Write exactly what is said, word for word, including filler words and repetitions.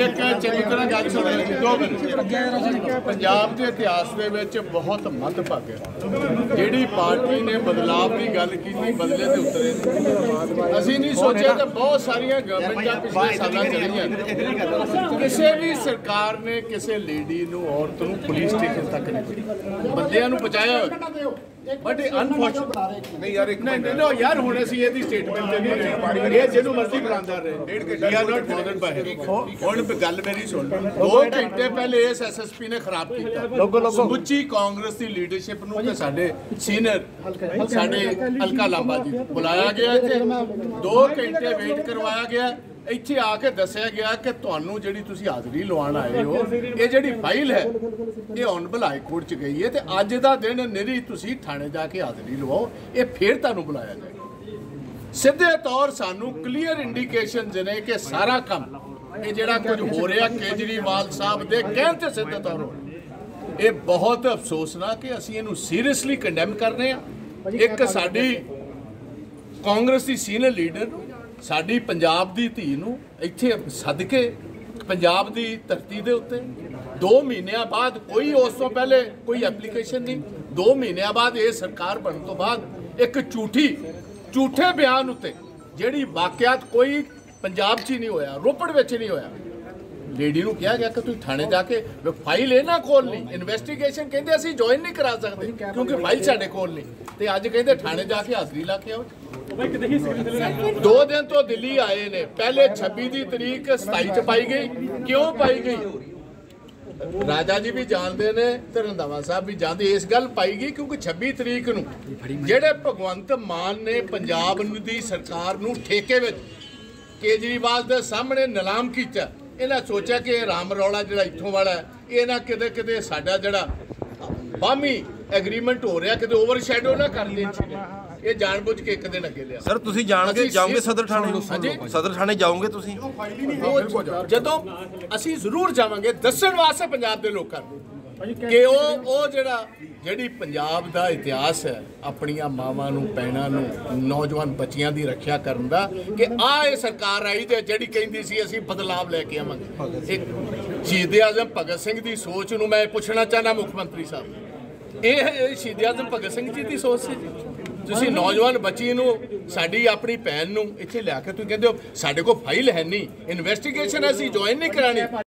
एक चंगी तरह गल सुन दो मिनट पंजाब के इतिहास के विच बहुत मधभाग है जिहड़ी पार्टी ने बदलाव की गल की बदले के उतरे असीं नहीं सोचा तो बहुत सारिया गवर्नमेंटां पिछले सालां चलियां किसी भी सरकार ने किसी लेडी नूं औरत नूं पुलिस स्टेशन तक नहीं बंदियां नूं पहुंचाया बट अनफॉर्चुनेट नहीं यार एक नहीं नो यार हुण असीं इहदी स्टेटमेंट ते नहीं ये जिहनूं मर्जी बुलांदा रहे we are not bothered by him हुण गल मेरी सुन दो घंटे पहले इस एस एस पी ने खराब कीता समुची कांग्रेस की लीडरशिप नूं ते साडे सीनियर साडे हलका लांबा जी बुलाया गया इत्थे दो घंटे वेट करवाया गया ਇੱਥੇ ਆ ਕੇ ਦੱਸਿਆ ਗਿਆ ਕਿ ਤੁਹਾਨੂੰ ਜਿਹੜੀ ਤੁਸੀਂ ਹਾਜ਼ਰੀ ਲਵਾਉਣ ਆਏ ਹੋ ਇਹ ਜਿਹੜੀ ਫਾਈਲ ਹੈ ਇਹ ਔਨਬਲ ਹਾਈ ਕੋਰਟ ਚ ਗਈ ਹੈ ਤੇ ਅੱਜ ਦਾ ਦਿਨ ਨਿਰੀ ਤੁਸੀਂ ਥਾਣੇ ਜਾ ਕੇ ਹਾਜ਼ਰੀ ਲਵਾਓ ਇਹ ਫੇਰ ਤੁਹਾਨੂੰ ਬੁਲਾਇਆ ਜਾਏਗਾ ਸਿੱਧੇ ਤੌਰ ਸਾਨੂੰ ਕਲੀਅਰ ਇੰਡੀਕੇਸ਼ਨਸ ਨੇ ਕਿ ਸਾਰਾ ਕੰਮ ਇਹ ਜਿਹੜਾ ਕੁਝ ਹੋ ਰਿਹਾ ਕੇਜਰੀਵਾਲ ਸਾਹਿਬ ਦੇ ਕਹਿਣ ਤੇ ਸਿੱਧੇ ਤੌਰ ਹੋ ਇਹ ਬਹੁਤ ਅਫਸੋਸਨਾਕ ਕਿ ਅਸੀਂ ਇਹਨੂੰ ਸੀਰੀਅਸਲੀ ਕੰਡੈਮ ਕਰ ਰਹੇ ਹਾਂ ਇੱਕ ਸਾਡੀ ਕਾਂਗਰਸ ਦੀ ਸੀਨੀਅਰ ਲੀਡਰ साड़ी पंजाब दी धी नूं इत्थे सद के पंजाब दी धरती दे उत्ते दो महीनों बाद कोई उस तो पहले कोई एप्लीकेशन नहीं दो महीनों बाद ये सरकार बनने तो बाद एक झूठी झूठे बयान उत्ते जिहड़ी वाकयात कोई पंजाब च ही नहीं होया रोपड़ विच नहीं होया लेडी नूं कहा गया कि तुसीं थाणे जाके फाइल इन्हां कोल नहीं इन्वेस्टिगेशन कहंदे असीं ज्वाइन नहीं करा सकते क्योंकि फाइल साडे कोल नहीं ते अज कहंदे थाणे जाके हाज़री ला के आओ दो दिन तो दिल्ली आए ने पहले छब्बी की तरीक सताई च पाई गई क्यों पाई गई राजा जी भी जानते ने ते रंधावा साहब भी जानते इस गल पाई गई क्योंकि छब्बी तरीक नूं जिहड़े भगवंत मान ने पंजाब दी सरकार नूं ठेके विच केजरीवाल दे सामने नीलाम कीता इन्हां सोचा कि राम रौला जिहड़ा इत्थों वाला ये ना किते किते साडा जिहड़ा बामी एग्रीमेंट हो रहा किते ओवरशैडो ना कर देन ये जानबूझ के एक दिन अगे लिया सर तुसीं जाण के जाओगे सदर थाने सदर थाने जाओगे तुसीं जदों असीं जरूर जावांगे दस्सण वास्ते पंजाब दे लोकां नूं कि ਉਹ ਉਹ ਜਿਹੜਾ ਜਿਹੜੀ ਪੰਜਾਬ ਦਾ ਇਤਿਹਾਸ ਹੈ ਆਪਣੀਆਂ ਮਾਵਾਂ ਨੂੰ ਭੈਣਾਂ ਨੂੰ ਨੌਜਵਾਨ ਬੱਚਿਆਂ ਦੀ ਰੱਖਿਆ ਕਰਨ ਦਾ ਕਿ ਆ ਇਹ ਸਰਕਾਰ ਆਈ ਤੇ ਜਿਹੜੀ ਕਹਿੰਦੀ ਸੀ ਅਸੀਂ ਬਦਲਾਵ ਲੈ ਕੇ ਆਵਾਂਗੇ ਇੱਕ ਸ਼ਹੀਦ ਆਜ਼ਮ ਭਗਤ ਸਿੰਘ ਦੀ ਸੋਚ ਨੂੰ ਮੈਂ ਪੁੱਛਣਾ ਚਾਹਨਾ ਮੁੱਖ ਮੰਤਰੀ ਸਾਹਿਬ ਇਹ ਸ਼ਹੀਦ ਆਜ਼ਮ ਭਗਤ ਸਿੰਘ ਜੀ ਦੀ ਸੋਚ ਸੀ ਤੁਸੀਂ ਨੌਜਵਾਨ ਬੱਚੀ ਨੂੰ ਸਾਡੀ ਆਪਣੀ ਭੈਣ ਨੂੰ ਇੱਥੇ ਲਿਆ ਕੇ ਤੁਸੀਂ ਕਹਿੰਦੇ ਹੋ ਸਾਡੇ ਕੋਲ ਫਾਈਲ ਹੈ ਨਹੀਂ ਇਨਵੈਸਟੀਗੇਸ਼ਨ ਅਸੀਂ ਜੁਆਇਨ ਨਹੀਂ ਕਰਾਣੀ